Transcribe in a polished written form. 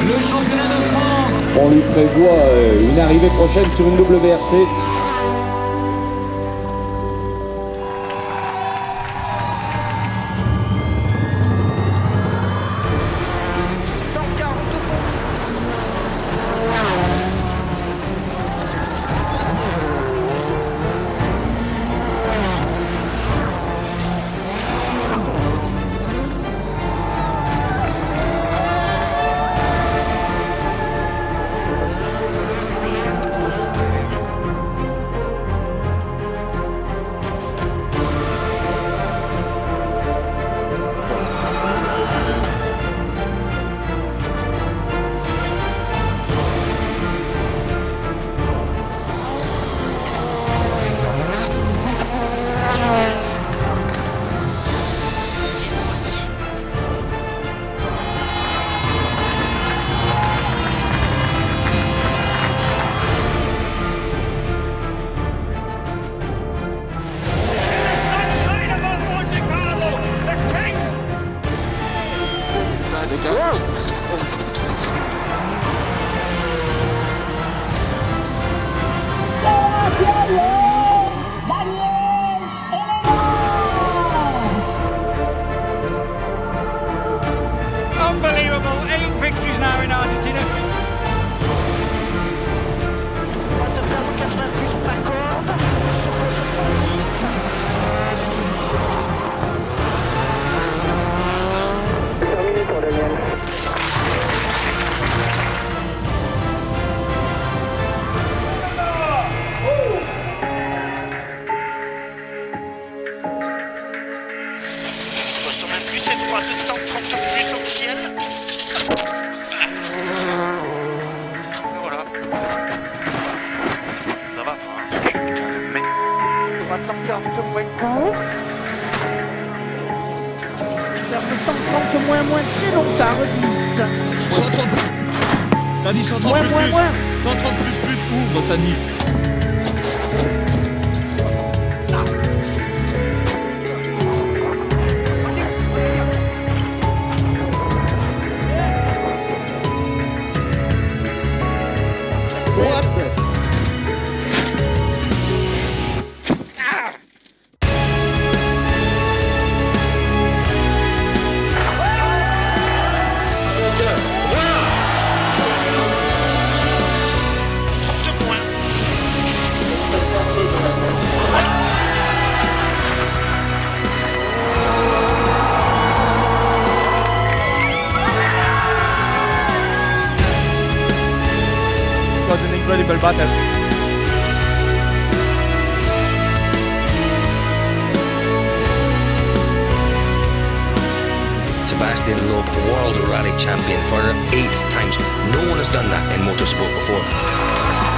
le championnat de France. On lui prévoit une arrivée prochaine sur une WRC. Unbelievable, 8 victories now in Argentina. Interferlo 80 plus pas corde, sur le 70. Terminé pour Daniel. Sur un plus étroit de 130 plus au ciel. Voilà. Ça va, mais. On va sortir un peu moins court. Faire de 130 moins très longtemps, 10. 130. T'as dit 130 Moins, plus moins, plus. moins. 130 plus ouvre, t'as dit. It was an incredible battle. Sebastian Loeb, World Rally Champion for 8 times. No one has done that in motorsport before.